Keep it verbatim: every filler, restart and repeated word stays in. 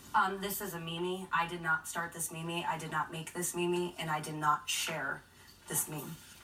Um, this is a meme. I did not start this meme. I did not make this meme, and I did not share this meme.